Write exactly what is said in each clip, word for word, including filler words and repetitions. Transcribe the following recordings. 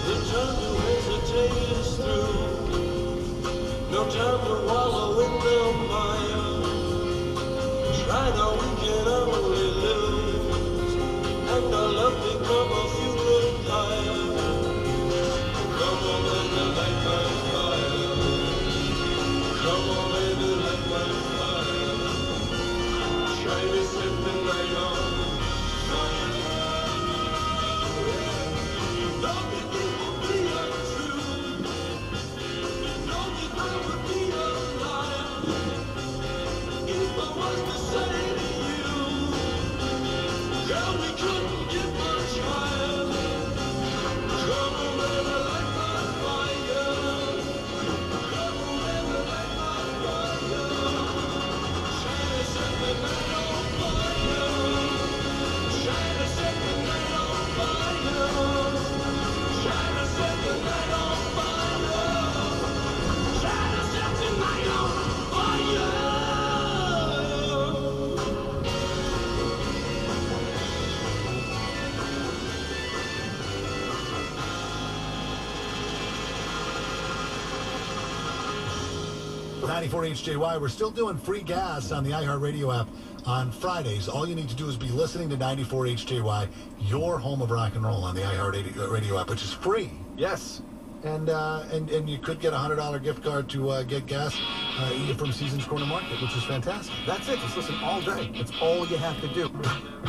The time to hesitate is through. No time to wallow in the mire. Try now, we can only lose, and our love become a funeral pyre. Come on, baby, light my fire. Come on, baby, light my fire. Try to set the night on fire. Love it will be untrue. Know that I would be a liar if I was to say to you, girl, we couldn't get much higher. Come on, baby, light my fire. Come on, baby, light my fire. Try to set the night on fire. Try to set the night on fire. Try to set the night on fire. Try to set the night on fire. ninety-four H J Y, we're still doing free gas on the iHeartRadio app on Fridays. All you need to do is be listening to ninety-four H J Y, your home of rock and roll, on the iHeartRadio app, which is free. Yes. And uh, and and you could get a one hundred dollar gift card to uh, get gas uh, from Seasons Corner Market, which is fantastic. That's it. Just listen all day. That's all you have to do.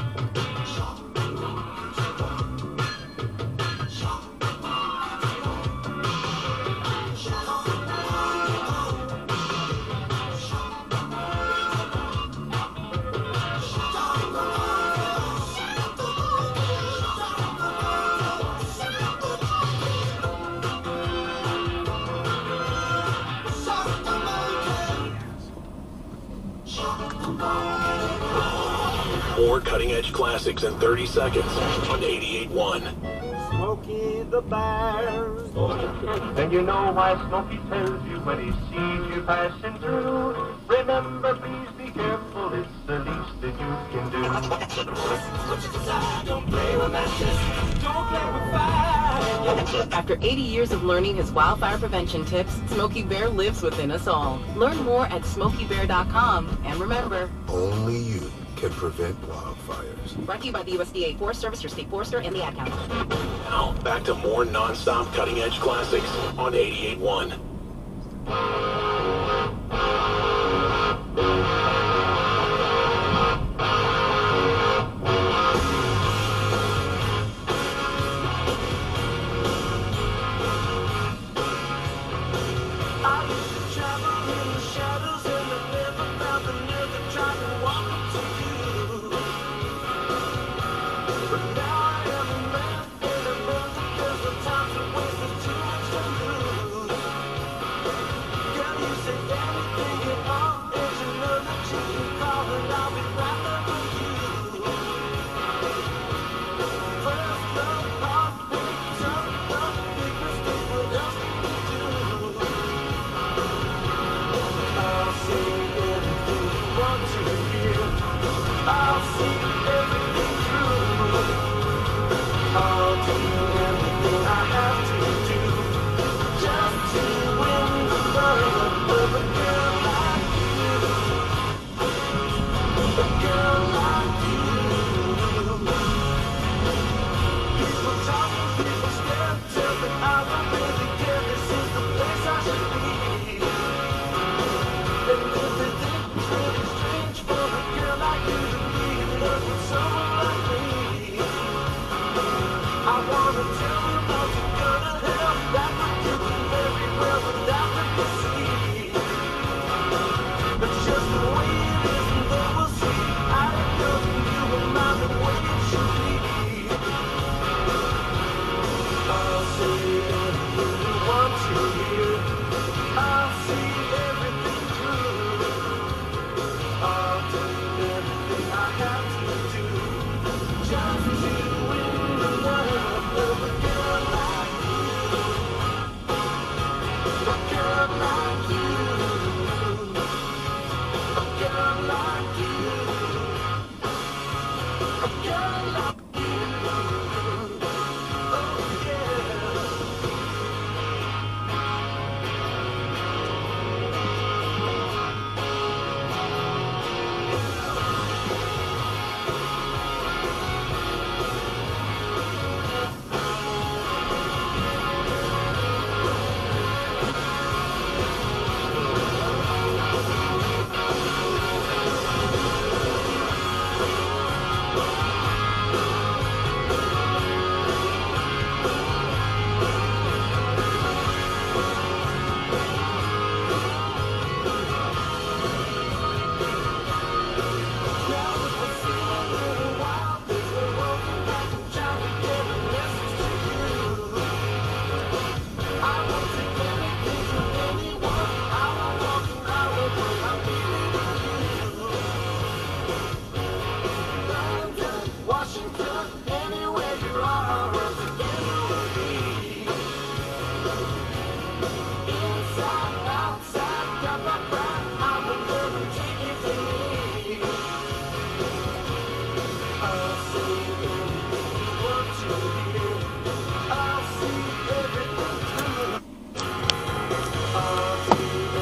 More cutting-edge classics in thirty seconds on eighty-eight point one. Smokey the Bear. Then you know why Smokey tells you when he sees you passing through. Remember, please be careful, it's the least that you can do. Don't play with matches, don't play with fire. After eighty years of learning his wildfire prevention tips, Smokey Bear lives within us all. Learn more at smokey bear dot com. And remember, only you can prevent wildfires. Brought to you by the U S D A Forest Service, your state forester, and the Ad Council. Now, back to more non-stop cutting-edge classics on eighty-eight point one. I'll see everything through. I'll do everything I have to.